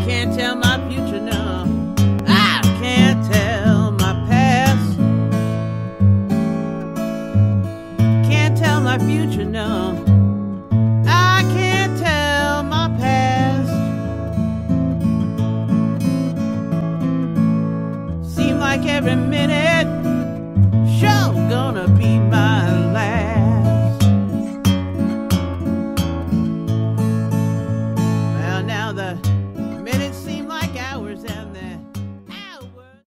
can't tell my future, no. I can't tell my past. Can't tell my future, no. I can't tell my past. Seem like every minute